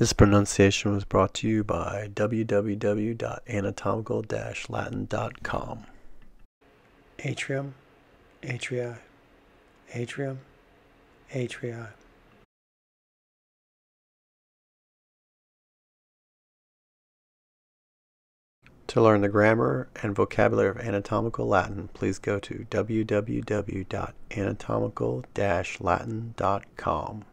This pronunciation was brought to you by www.anatomical-latin.com. Atrium, atria, atrium, atria. To learn the grammar and vocabulary of Anatomical Latin, please go to www.anatomical-latin.com.